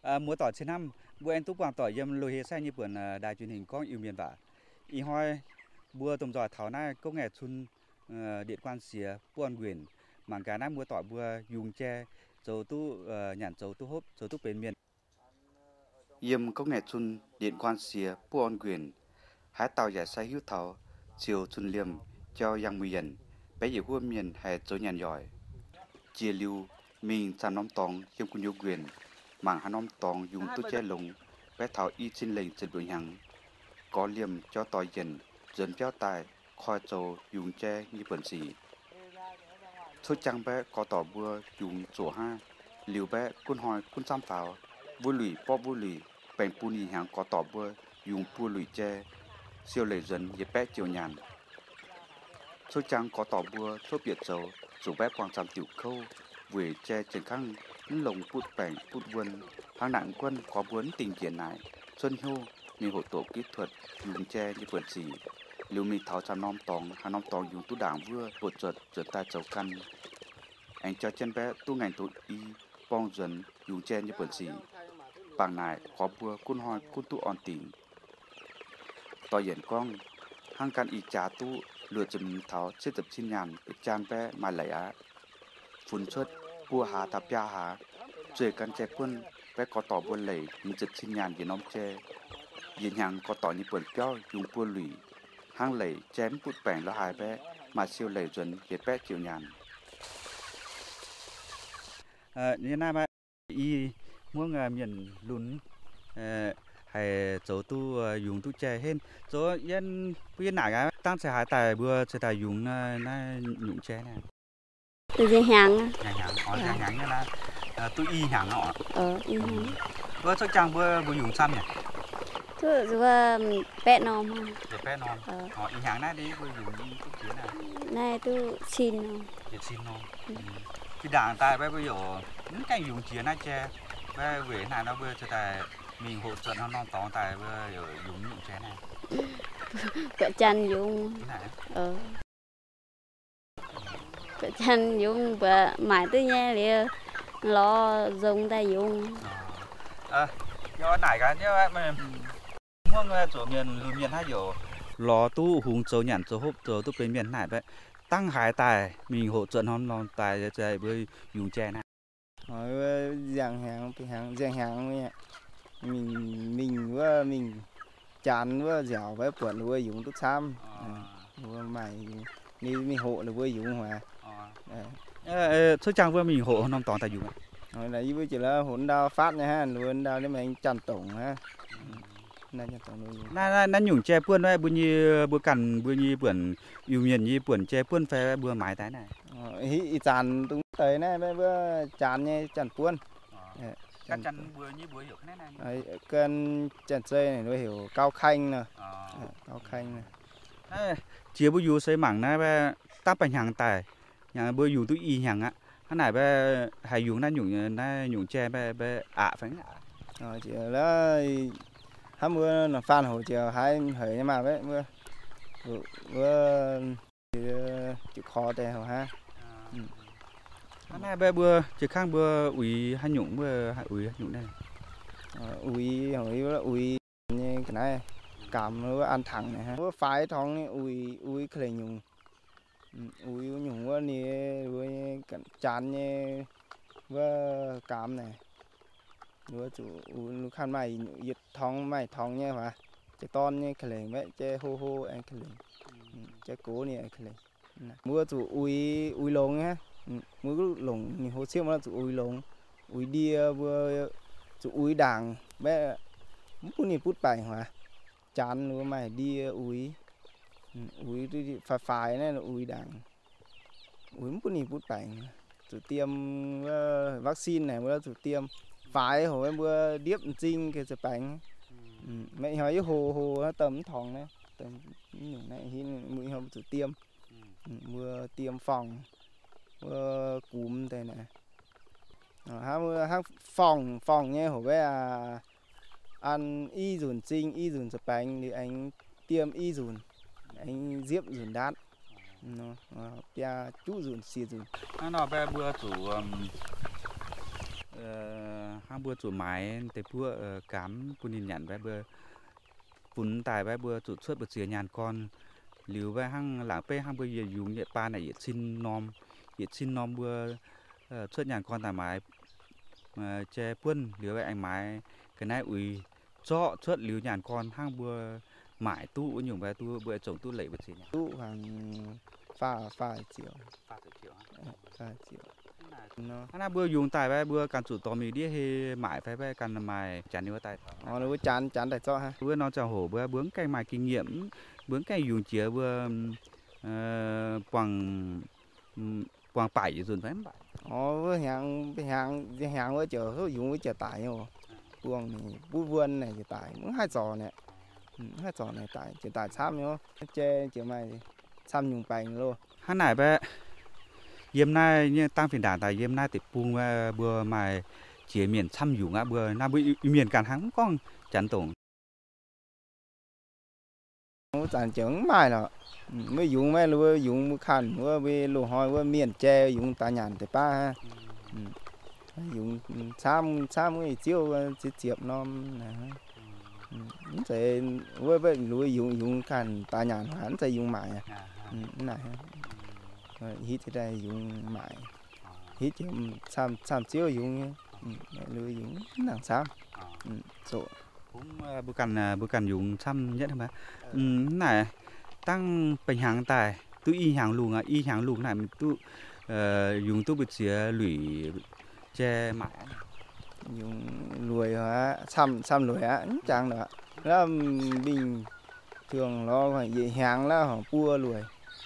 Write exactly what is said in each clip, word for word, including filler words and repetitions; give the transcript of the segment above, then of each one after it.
À, múa tỏi trên năm bữa anh túc quảng tỏi yếm lôi hê sai như bữa đài truyền hình có yêu miền vả y hoi bữa tôm giỏi thảo na công nghệ chun điện quan xìa buôn quyền mảng cá nam bữa tỏi bữa dùng tre dầu tu nhàn dầu tu hốp dầu tu bên miền yếm công nghệ chun điện quan xìa buôn quyền hái tàu giải sai hữu thảo chiều chun liêm cho yang mười dần bé dễ huân miền hay dấu nhàn giỏi chia lưu mình sản nông tòng yếm quân yêu quyền mảng hà nông tòng dùng tu che lồng bé thảo y xin lệnh trên đuổi hàng có liềm cho tỏi dần dần cho tài khoai trầu dùng che như bẩn xì thôi chăng bé có tỏ bưa dùng chỗ ha liều bé quân hỏi quân sam pháo vui lùi po vui lùi bèn pu nhì hàng có tỏ bưa dùng pu lùi che siêu lệ dần dễ bé chiều nhàn thôi chăng có tỏ bưa thôi biệt trầu dù bé quan sam tiểu khâu về che trên khăn lồng bút bèn bút vân hàng nặng quân có muốn tình kiện này xuân hôมีหัวโตกิthuậtยุงแจที่เปิดสีหรือมีเท้าชาน้อมตองหาน้อมตองยุงตู้ด่างเพื่อปวดจดจดตาเจ้ากันแองเจ้าเจนแปะตู้ไงตัวอีป้องจนยุงแจที่เปิดสีปางนายขอเบื่อกุ้นหอยกุ้นตู้อ่อนติ่งต่อเหยียนกล้องห้างการอีจ่าตู้เลือดจะมีเท้าเชื่อจับชิ้นยันจานแปะมาไหลอะฝุ่นเชิดปัวหาทับยาหาเจอกันแจพุ่นแปะกอต่อบนไหลมีจับชิ้นยันยีน้อมแจยินยังก็ต่อญี่ปุ่นเจ้ายุงปัวหลุยห้างไหลแจมปุดแปงแล้วหายแปะมาเชียวไหลจนเหยียดแปะเจียวยานเอ่อนี่น่ามาอีม่วงเมียนลุ้นเอ่อให้โจตู้ยุงตู้แจเห็นโจยันพี่หนักอ่ะตั้งใจหายแต่เบื่อจะแต่ยุงน่าน่ายุงแจเนี่ยตัวจะหางหางหางอ๋อหางหางเนี่ยนะตู้อีหางเนาะเอออีหางเบื่อสักจังเบื่อเบื่อยุงซ้ำเนี่ยคือว่าแปะนอมเดี๋ยวแปะนอมอ๋ออีหางหน้าดีเบื่อยุงตู้เขียนอ่ะนายตู้ชินเดี๋ยวชินนอมที่ด่างตายไปเบื่ออยู่นี่การยุงเขียนน่าจะไปเวน่าเราเบื่อจะแต่มีหัวจนเขานอนตองตายเบื่ออยู่ยุงยุงแช่น่ะเกิดจันยุงเออเกิดจันยุงเบื่อหมายตัวแย่เลยล้อจงแต่ยุงเออย้อนไหนกันเนี่ยมันม่วงเลยตัวเมียนลูเมียนให้อยู่ล้อตู้หุงโจหยันโจฮบโจตู้เป็นเมียนไหนไปตั้งหายตายมีหัวจนเขานอนตายจะใจเบื่อยุงแช่น่ะอ๋ออย่างหางเป็นหางอย่างหางเนี่ย mình mình với mình chán với dẻo với quần với dùng tốt xăm với mày đi mình hộ là với dùng hòa số trang với mình hộ năm tòn tại dùng rồi là với chỉ là hỗn đào phát nha ha luôn đào để mình chăn tổng ha นั่นนั่นอยู่แช่เพื่อนไว้บุญยี่บุญกันบุญยี่เปื่อนอยู่เมียนยี่เปื่อนแช่เพื่อนแฟเบื่อหมายตายน่ะอีจานตรงเตยน่ะเบื่อจานเนี่ยจานเพื่อนกันจันเบื่อยี่เบื่ออยู่แน่นอนกันจันเซ่เนี่ยด้วยhiểu cao khanh nè cao khanh nè chia buổiอยู่ใส่หมั่งนะแบบตั้งปัญหาแต่อย่างบุญอยู่ตุ้ยอย่างอ่ะขนาดแบบหายอยู่นั่นอยู่นั่นอยู่แช่แบบแบบอ่ะฝังอ่ะchỉ là há mưa là phan hồ chiều hai hơi nhưng mà vậy mưa mưa chịu khó thế hả ha hôm nay bữa bữa chỉ khang bữa ủy hai nhung bữa ủy hai nhung này ủy hỏi ủy như cái này cảm nó ăn thẳng này ha bữa phái thong này ủy ủy cái nhung ủy nhung bữa này bữa chán như bữa cảm này bữa chủ lúc khăn mày giật thong mày thong nha mà chế ton như cái này vậy chế hô hô anh cái này chế cố này cái này mưa chủ ui ui lồng nhá mưa lồng như hồ siêu mà chủ ui lồng ui đi vừa chủ ui đàng bé phút này phút bảy hả chán nữa mày đi ui ui đi phai phai này là ui đàng ui phút này phút bảy chủ tiêm vaccine này mới chủ tiêm phải hồi bữa điếp trinh cái sập bánh mẹ hỏi hồ hồ tấm thòng này tấm những này hi mũi hôm chủ tiêm mưa tiêm phòng mưa cúm đây này ha mưa ha phòng phòng nhé hồi bé à ăn y dùn trinh y dùn sập bánh thì anh tiêm y dùn anh diếp dùn đát nó bia chú dùn xì dùn nó bé bữa chủ ham hang bữa chủ máy tới bữa cám bún nhìn nhận với bữa bún tài với bữa chủ xuất bữa xìa nhàn con liều với hang làng pe hang bữa giờ dùng nhẹ pa này xin nom xin nom bữa xuất nhàn con tài máy che quân liều với anh máy cái này ui cho xuất liều nhàn con hang bữa mãi tu nhiều với tu bữa trồng tu lệ bữa xìa tu hàng pha pha chiều pha chiều pha chiều nó bữa dùng tài với bữa cần chủ tò mì đi thì mãi phải với cần mài chán nhiều tài nó nó chán chán tại sao ha bữa nó chào hổ bữa bướng cây mài kinh nghiệm bướng cây dùng chĩa bữa quàng quàng bảy rồi phải bảy nó với hàng hàng hàng với chờ nó dùng với chờ tải nhau buông này bút vươn này chờ tải muốn hai giò này hai giò này tải chờ tải xăm nhau che chờ mày xăm dùng bành luôn hắn này bé yếm nay như tăng phiền đàn tại yếm nay thì buông bữa mài chỉ miền xăm dùng á bữa na bữa miền càn hắn con chán tổng nó chán chướng mài là mới dùng mấy lúa dùng khăn lúa với lúa hoi với miền tre dùng tà nhàn để pa ha dùng xăm xăm cái chiếu chiếc chiệp non này sẽ với với lúa dùng dùng khăn tà nhàn hắn sẽ dùng mài này hít cái đây dùng mài hít dùng xăm xăm chiếu dùng lúa dùng nàng xăm số cũng bữa cần bữa cần dùng xăm nhất mà này tăng bình hàng tài tu y hàng luồng à y hàng luồng này mình tu dùng tu bịch xía lủy che mãi dùng lùi hả xăm xăm lùi á chẳng nữa là bình thường nó phải dễ hàng là họ cua lùi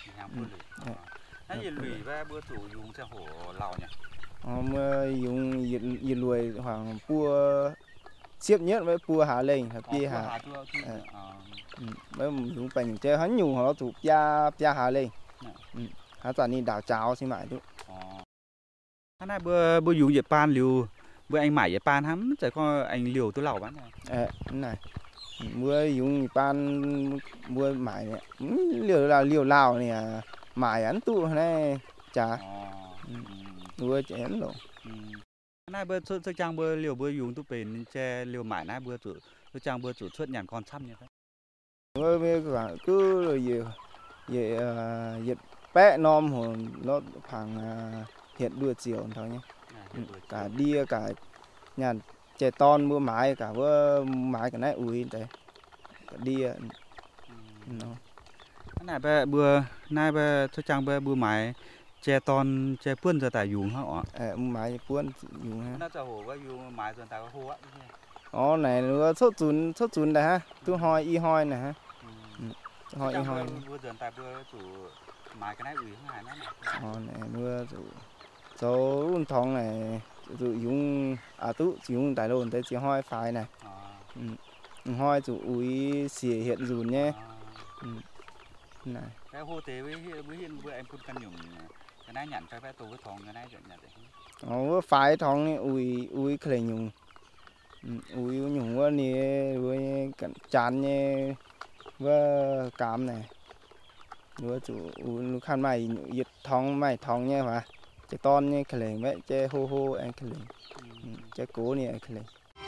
cái gì lùi và bữa chủ dùng xe hổ lào nhỉ họ dùng dễ lùi khoảng cua xiếp nhất với cua hạ lên hợp kia hạ mới dùng bánh chơi hắn dùng họ thuộc gia gia hạ lên hắn toàn đi đào cháo xin mãi thôi cái này bữa bữa dùng dệt pan liều bữa anh mải dệt pan hắn sẽ có anh liều tôi lẩu bán này cái này bữa dùng pan bữa mải này liều là liều lào này mải hắn tụ này chả bữa chén rồi nay bữa xuất trang bữa liều bữa dùng tôi bền che liều mải nay bữa chủ tôi trang bữa chủ xuất nhàn con xăm như thế bữa bữa cứ rồi gì gì dịch bé nom hồn nó khoảng hiện đua chiều thôi nhé cả đi cả nhà trẻ ton mua mái cả bữa mái cái này ui đấy cả đi nó cái này bữa bữa nay bữa xuất trang bữa bữa mái che ton che puôn giờ tại dùng họ ờ mái puôn dùng ha nó cho hồ có dùng mái giờ tại có hồ á ó này nó sốt chun sốt chun đây ha tu hoi y hoi này ha hoi y hoi bữa giờ tại bữa chủ mái cái này ui không hài nó này ó này mưa chủ số thong này chủ dùng à tu dùng tại lồn tới chỉ hoi phải này hoi chủ ui xỉa hiện dùn nhé này cái hồ tế với với hiện bữa em phun căn nhung cái này nhận phải phải tù với thòng cái này nhận nhận đấy ó phải thong này ui ui khởi nhung ui nhung quá nè với cẩn chán nhé với cám này với chủ ui khăn mày giật thong mày thong nhé mà chế ton nhé khởi vậy chế hô hô anh khởi chế cố nè khởi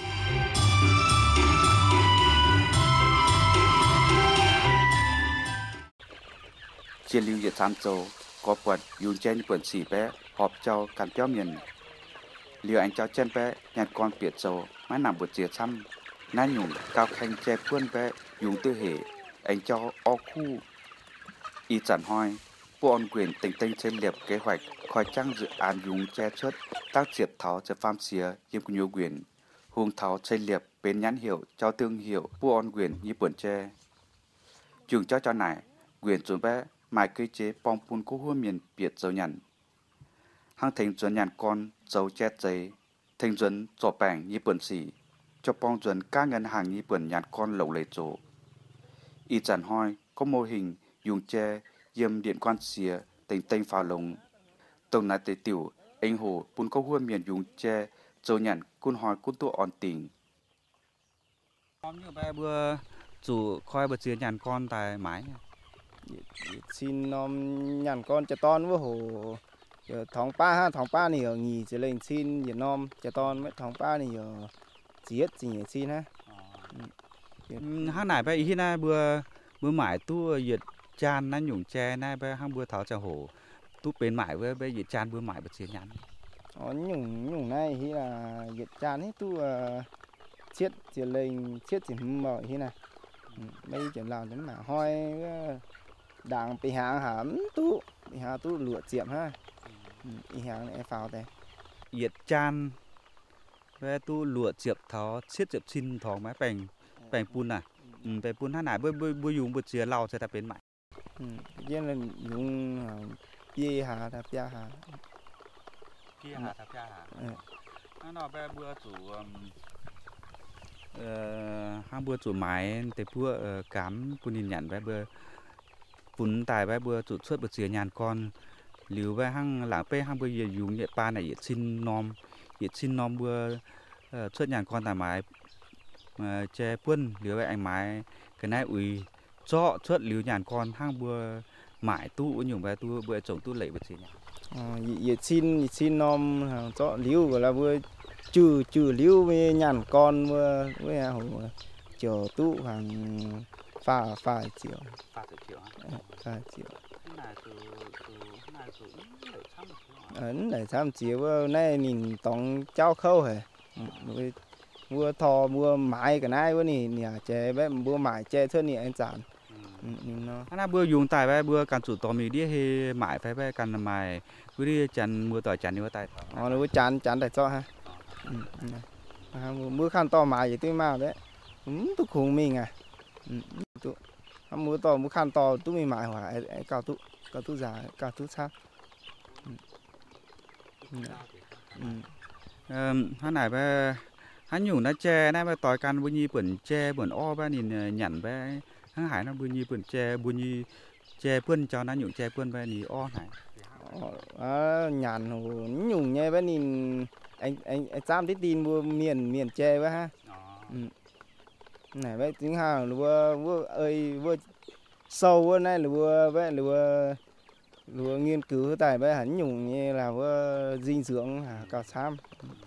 chiến lưu diệt sam châu có quật dùng trên quần xỉ bé họp châu cắn kéo miền liều anh cháu trên bé nhặt con biệt châu mái nằm bột diệt sam nai nhung cao khanh che quân bé dùng tư hệ anh cháu o khu y chẳng hoi bộ on quyền tình tinh trên liệp kế hoạch khỏi trang dự án dùng che xuất tác diệt tháo cho farm xía yếm của nhiều quyền hùng tháo trên liệp bên nhãn hiệu cho tương hiệu bộ on quyền như buồn che trường cho cho này quyền chuẩn bé mài cây chế bong pun cố hua miền biệt dấu nhằn hang thành chuẩn nhằn con dấu che giấy thành chuẩn trò bảng như bẩn xỉ cho bong chuẩn các ngân hàng như bẩn nhằn con lẩu lấy chỗ y chẳng hoi có mô hình dùng che yếm điện quan xìa tình tinh phá lồng tổng nát tế tiểu anh hồ pun cố hua miền dùng che dấu nhằn cun hoi cun tua on tình như bé bữa chủ khoi bữa chia nhằn con tại mái xin nom nhàn con cho ton với hồ giờ thằng pa ha thằng pa này ở nghỉ chỉ lên xin Việt Nam cho ton mấy thằng pa này ở giết gì nhỉ xin ha hang nải bay hi na bữa bữa mải tu dệt chan na nhung che na bay hang bữa thảo trà hổ tu bên mải với bay dệt chan bữa mải bật xí nhắn ở nhung nhung này hi là Việt chan hết tu chết chỉ lên chết chỉ mở hi này bây giờ làm đến mà hoi đảng bị hàng hàm tu bị hàng tu lụa chiệm ha bị hàng này phao đây dệt chan với tu lụa chiệp thó xiết chiệp xin thó máy bành bành pun à bành pun hang nải bữa bữa bữa dùng bữa chia lau sẽ tập bên mải với là dùng bia hà đạp bia hà kia hà tập cha hà nó bé bữa chủ hang bữa chủ máy để bữa cám pun nhìn nhận bé bữa pun tài bé bữa chủ xuất bữa chia nhàn con liều bé hang lảng pe hang bữa dùng nhẹ pa này xin nom nhẹ xin nom bữa xuất nhàn con tài máy che pun liều bé anh máy cái này ui cho xuất liều nhàn con hang bữa mãi tu nhiều bé tu bữa trồng tu lệ bữa chia nhàn Ờ, xin xin nom cho liu gọi là vừa trừ trừ liu với nhàn con vừa với hồ chiều tụ hàng pha pha chiều pha chiều pha chiều này từ từ này từ ấn để tham chiều này nhìn tổng trao khâu hề vừa thò vừa mãi cái này vừa nè nè chế bé vừa mãi chế thôi nè anh chán nó bữa dùng tài bé bữa cần chủ tò mì đi hay mãi phải bé cần mày bữa đi chăn mua tỏi chăn đi vào tay ờ nó chán chán tại cho ha bữa khăn to mãi vậy tôi mà đấy tôi khùng mình à tôi mua to mua khăn to tôi mình mãi hỏa cao tu cao tu già cao tu sao hắn này bé hắn nhủ nó che này bé tỏi can bữa nhi bẩn che bẩn o bé nhìn nhẵn bé hang hải nó bữa nhi bẩn che bữa nhi che pươn cho nó nhủ che pươn bé nì o này ờ nhàn hồ nhung nghe bé nhìn anh anh anh Sam tí tin mua miền miền che bé ha này bé tiếng hà lúa lúa ơi lúa sâu bữa nay lúa bé lúa lúa nghiên cứu tại bé hắn nhung như là lúa dinh dưỡng hả cao Sam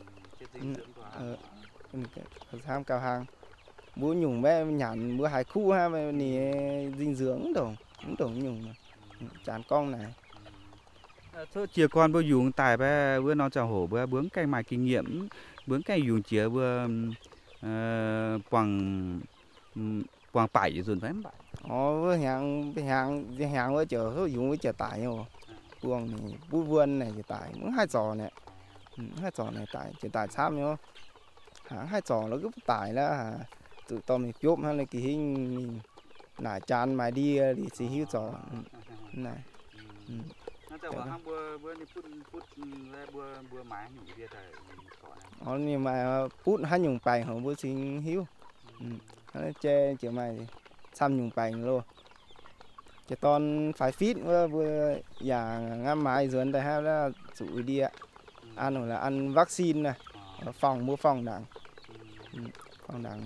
cao Sam cao hàng bữa nhung bé nhàn bữa hải khu ha bé nì dinh dưỡng đồ cũng đồ nhung chán con này thôi chia con bữa dùng tài bé bữa nó chào hổ bữa bướng cây mài kinh nghiệm bướng cây dùng chia bữa quàng quàng bảy rồi phải bảy ờ với hàng hàng hàng với chợ có dùng với chợ tải nhau quàng này bút vươn này chợ tải muốn hai giò này hai giò này tải chợ tải xám nhau hả hai giò nó cứ tải là tụi tao mình chốt hay là cái hình nải chán mài đi thì xí hiu giò này nó chào hổ hang bữa bữa đi phút phút bữa bữa mái nhủ kia thời ờ nhưng mà phút hai nhung bài họ bữa xin hiu nó che chiều mày xăm nhung bài luôn chỉ toàn phải phít vừa già ngắm mái dưới đây ha là chủ đi ạ ăn rồi là ăn vaccine này phòng mua phòng đảng phòng đảng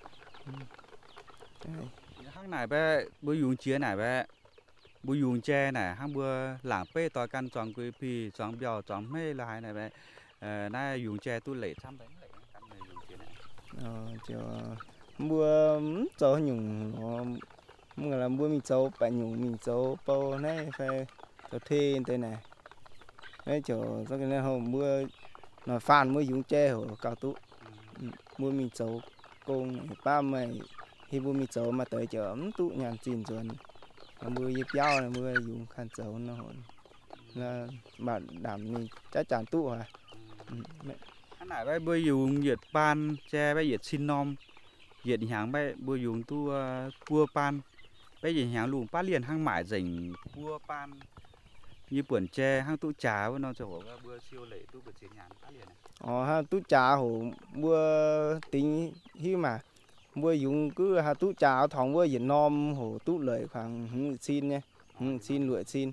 hang này bé bữa dùng chia này bé bữa dùng che này hang bữa lảng pe tỏi căn chọn quý phi chọn bèo chọn mê là hai này bé nay dùng che tu lệ trăm đấy ờ chiều mua cho nhung mua là mua mình châu bạn nhung mình châu bao này phải cho thuê thế này đấy chiều cho cái này hôm mua nói phàn mua dùng che ở cao tú mua mình châu công ba mày khi mua mình châu mà tới chợ ấm tụ nhàn chín rồi mua dép dao này mua dùng khăn châu nó là bạn đảm mình chắc chắn tụ à hắn này bây bữa dùng nhiệt pan che bây nhiệt xin nom nhiệt hàng bây bữa dùng tu cua pan bây giờ hàng luồng pan liền hang mải dành cua pan như bưởi che hang tu trà với nó cho hổ bữa siêu lệ tu bưởi chiến nhàn pan liền này ờ ha tu trà hổ bữa tính hi mà bữa dùng cứ ha tu trà thòng bữa nhiệt nom hổ tu lợi khoảng xin nha xin lụa xin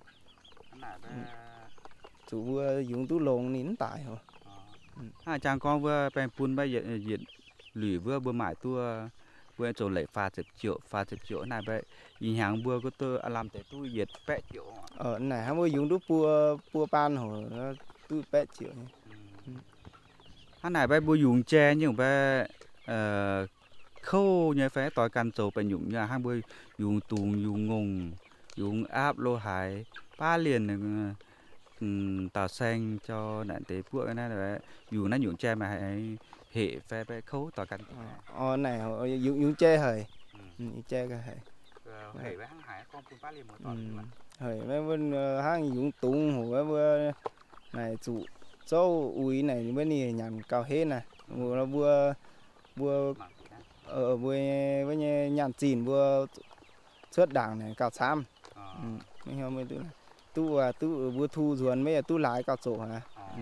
chủ bữa dùng tu lồng nín tải hổ hai chàng con vừa bèn pun bây giờ diện lủy vừa bữa mải tua bữa chỗ lấy pha chục triệu pha chục triệu này vậy ý hàng bữa có tôi làm thế tôi nhiệt pet triệu ở này hai mươi dùng đúc pua pua pan hồ tôi pet triệu hắn này vậy bữa dùng tre nhưng vậy khâu như phải tỏi can trầu phải dùng nhà hai bữa dùng tùng dùng ngùng dùng áp lô hải ba liền tàu xanh cho nạn tế bữa này là dùng nó dùng tre mà hãy hệ phải phải khâu tỏi can ờ này dùng dùng tre hời tre cái hời hệ với hàng hải con phun ba liền một tỏi hời mấy bên hàng dùng tùng hồ với này chủ châu uy này bên này nhàn cao hết này vừa vừa vừa ở với với nhàn chìn vừa xuất đảng này cao sam mấy hôm mấy tu tu à tu vừa thu ruồn mấy tu lái cao sổ hả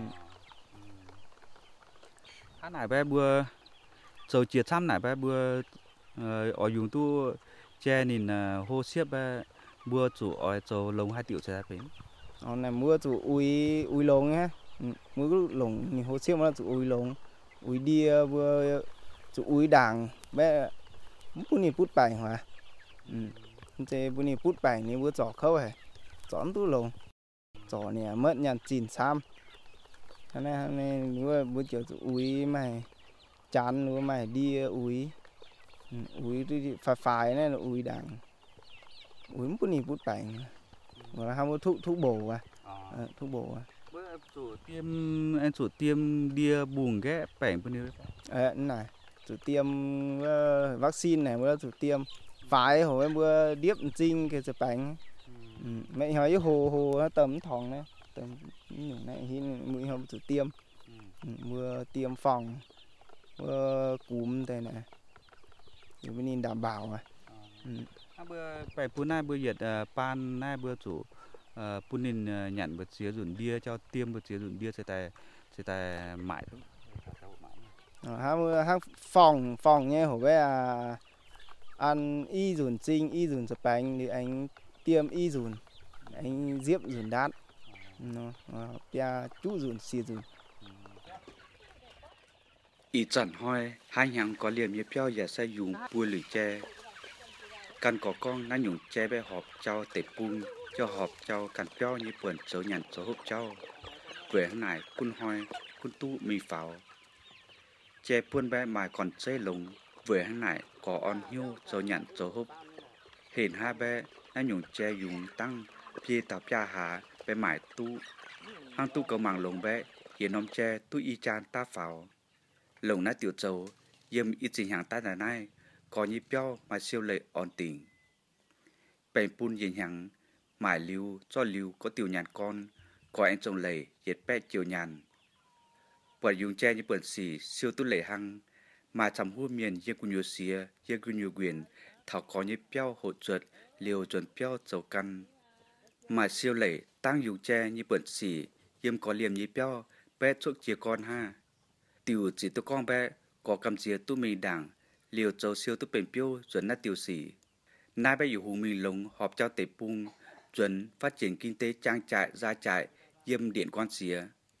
hắn này bé vừa sầu chiết sam này bé vừa ở dùng tu che nhìn hô xếp bé vừa chủ ở sầu lồng hai triệu xe phím ở này mưa chủ uy uy lồng nhá mưa lồng nhìn hô xếp mà chủ uy lồng uy đi vừa chủ uy đảng bé bún ni bút bài hả thế bún ni bút bài này vừa chỏ khâu hả chọn tu lồng chỏ này mất nhàn chìn sam cái này này vừa vừa kiểu uy mày chán nữa mày đi uy uy đi phải phải này là uy đảng uy bún ni bút bài mà là ham thuốc thuốc bổ à thuốc bổ à bữa chủ tiêm anh chủ tiêm đia buồng ghé bẻng bên đây ờ này chủ tiêm vaccine này bữa chủ tiêm phải hồi bữa điếp trinh cái chụp bánh mẹ hỏi hồ hồ nó tầm thòng đấy tầm những này thì mũi hôm chủ tiêm vừa tiêm phòng vừa cúm thế này thì mới nên đảm bảo à bữa phải phun này bữa nhiệt pan này bữa chủ phun nên nhận vật xía dùn bia cho tiêm vật xía dùn bia sẽ tại sẽ tại mãi thôi hai hai phòng phòng nhé hổ bé à ăn y dùn trinh y dùn sập bánh thì anh tiêm y dùn anh diếp dùn đát nó bia chú dùn xì dùn ý chẳng hỏi hai hàng có liềm như béo giả sai dùng bùa lưỡi tre căn có con nó dùng tre bé họp cho tệp bung cho họp cho căn béo như buồn số nhàn số hộp cho về hôm nay kun hoi kun tu mì pháo che buôn bé mà còn chơi lồng về hôm nay có on hiu số nhàn số hộp hiện hai bé nó dùng che dùng tăng phi tàu pia hà bé mải tu hang tu cầu màng lồng bé hiện ông che tu y chan ta pháo lồng nát tiểu châu yếm ít trình hàng ta là nay có như béo mà siêu lệ on tình bèn pun nhìn hàng mải lưu cho lưu có tiểu nhàn con có anh trồng lệ nhiệt bé chiều nhàn quả dùng che như bẩn xì siêu tu lệ hăng mà chầm hua miền yên quân nhiều xìa yên quân nhiều quyền thảo có như béo hộ chuột liều chuẩn béo dầu căn mà siêu lệ tăng dùng che như bẩn xì yếm có liềm như béo bé chuột chia con ha tiểu chỉ tu con bé có cầm chia tu mì đảng liều dầu siêu tu bền béo chuẩn nát tiểu xì nay béอยู่หูmì lồng họp trao tể bung chuẩn phát triển kinh tế trang trại gia trại yếm điện quan xía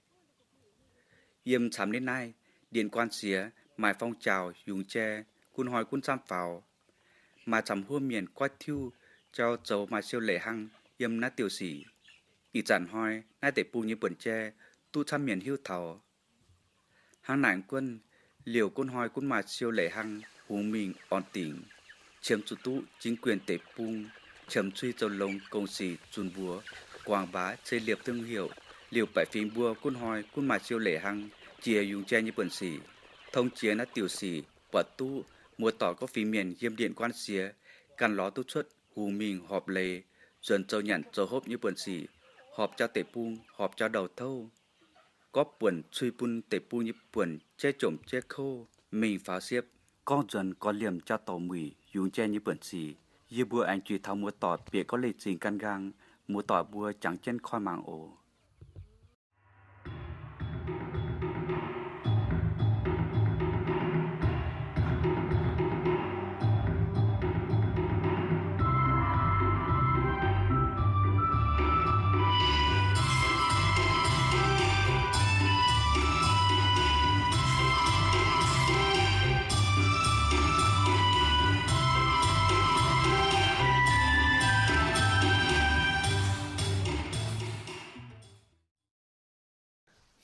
yếm sắm đến nay điện quan xía mài phong trào dùng tre quân hỏi quân sam phào mà sắm hua miền quát thiêu cho dầu mà siêu lệ hăng yếm nát tiểu sĩ ý giản hỏi nay tể bung như bẩn tre tu sam miền hưu thảo hăng nản quân liều quân hỏi quân mà siêu lệ hăng hú mình on tỉnh chiếm chủ tu chính quyền tể bung chấm truy dầu lồng công sĩ chun búa quảng bá xây liệp thương hiệu liều bảy phim bua quân hỏi quân mà siêu lệ hăng chia dùng che như bẩn xỉ thông chia nát tiểu xỉ bọt tu mùa tỏ có phim miền yêm điện quan xía căn ló tu xuất hù mình họp lề dần châu nhận châu hốp như bẩn xỉ họp cho tể bung họp cho đầu thâu có buồn truy bun tể bung như buồn che trộm che khô mình pháo xiếp con dần có liềm cho tàu mì dùng che như bẩn xỉ như bùa anh truy thao mùa tỏ bịa có lịch trình căn gang mùa tỏ bùa chẳng chân khoi màng ổ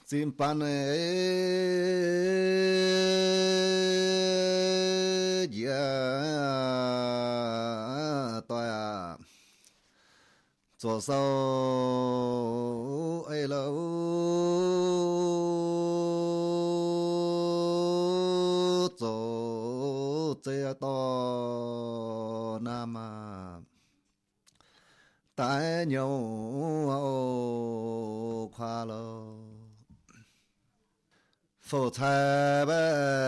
chim pan ấy yeah tôi à cho sao ấy lâu cho chơi to nam à tại nhau khoa lo phổ thái bê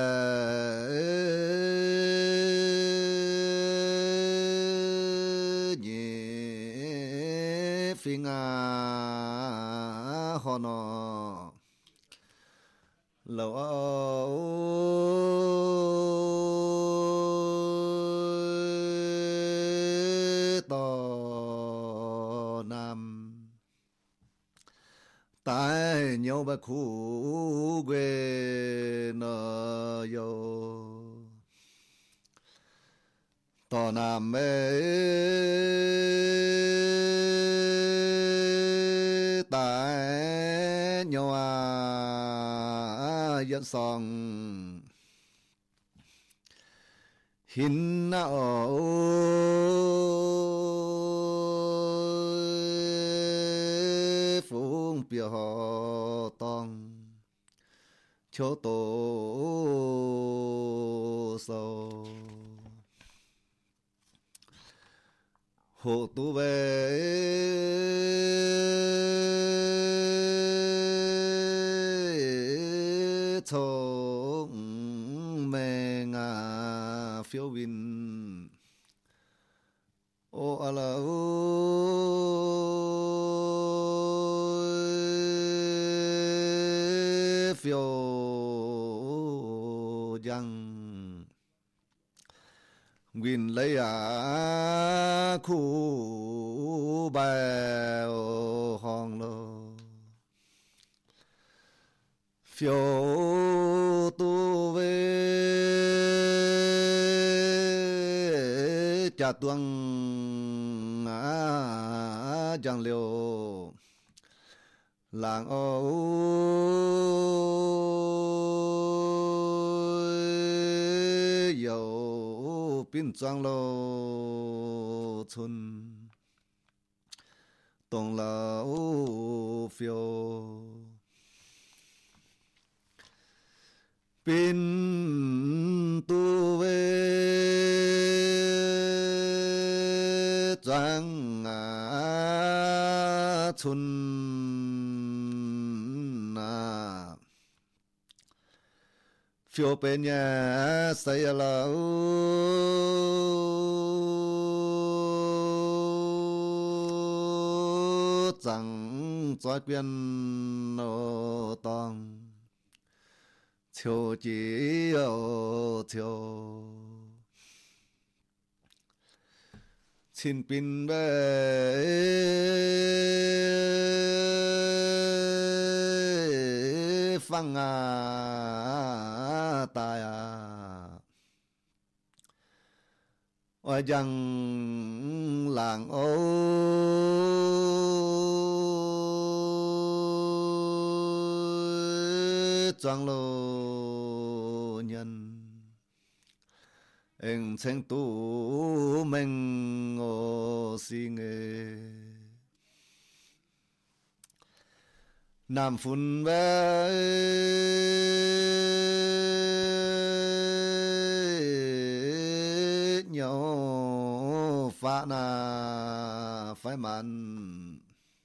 nhé phi ngà họ nó lâu to nam tại nhau bà khu quê nợ yo to nam mê tại nhau à dân song hin nào phung biểu họ tòng chỗ tổ sâu hộ tu về chồng mẹ ngà phiếu vinh ô à la phiếu giang Nguyên lấy à khu bèo hòn lô phiếu tu về cha tuang à giang liêu làng ô dầu pin trang lô xuân tông lão phiêu pin tu về trang à xuân à phiêu bên nhà xây lâu chẳng cho quyền nô tòng chiều chỉ ở chiều xin pin về phăng à tài à ôi rằng làng ô trang lô nhân anh xem tu mình ô xin nghề nam phun về nhau phá na phải mặn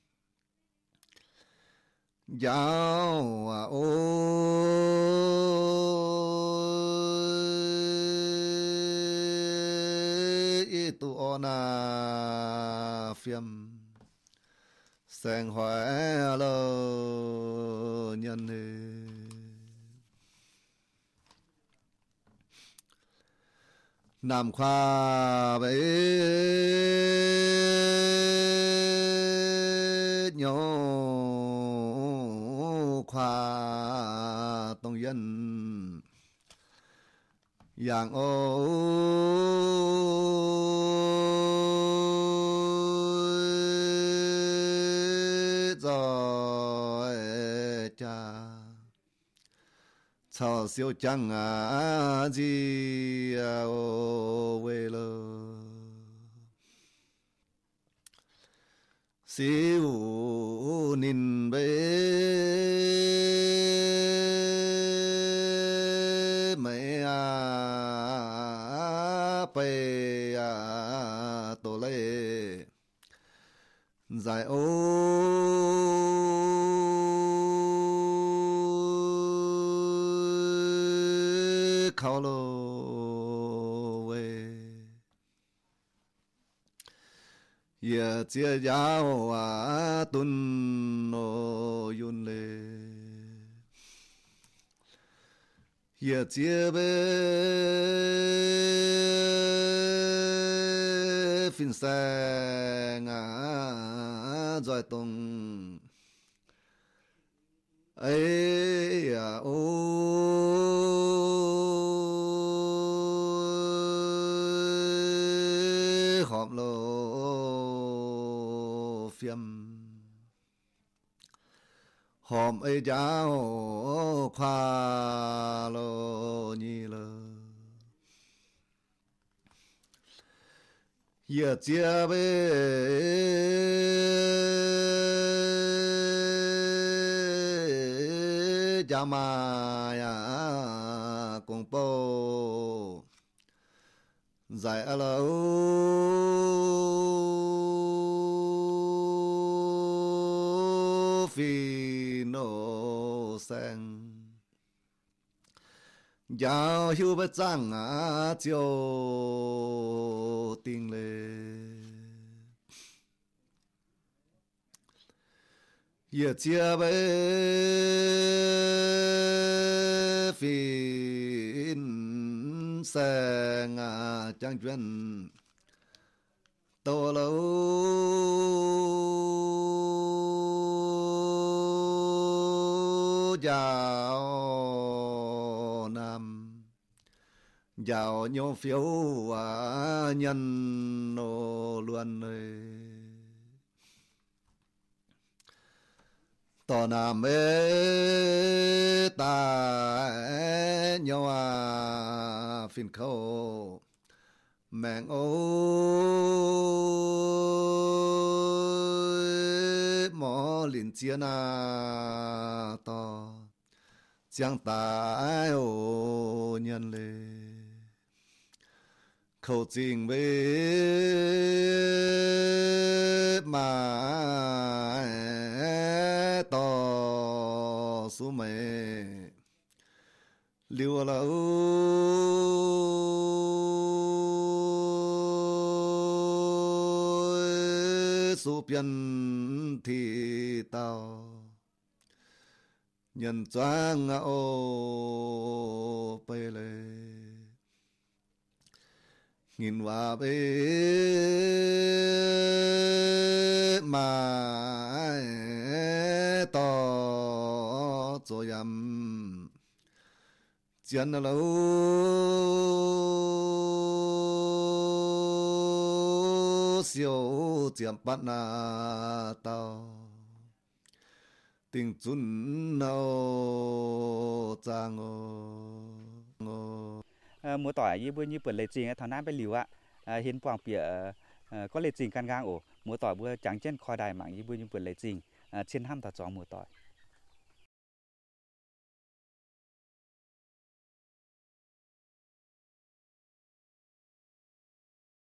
giáo à ôi tu na phiêm sen hoài lơ nhân nam khoa bế nhau khoa tông dân dạng ô rồi cha 草小江啊子啊哦为了。si u nin bê mẹ à bê à tổ lê giải ô khao lô về ye chia giao à tuân nô yun lê ye chia bê fin sang à giỏi tung ấy à ô họp lô phiêm hòm ấy giáo khoa lô nhi lơ ye chia bê jama ya cùng po giải alo phi nô sang giáo hiu bất giang à chiêu tình lệ ye chia bê phi sang à trang chuyên tô lâu giàu nam giàu nhau phiếu à nhân nô luôn ơi tò nam ê ta nhau à phiền khâu mẹng ôi mỏ liền chia na to chẳng ta ô nhân lệ khẩu trình bê mà to số mẹ liều lâu số biên thì tao nhân choáng ô bê lê nghìn hoa bê mà to cho yam chân lâu siêu tiệm bắt na tao tình chun nâu trang ô múa tỏi như bữa như bữa lệ trình thằng nam bên liu ạ hiến quảng bìa có lệ trình can gang ổ múa tỏi bữa trắng trên kho đài mạng như bữa như bữa lệ trình trên ham thà chó múa tỏi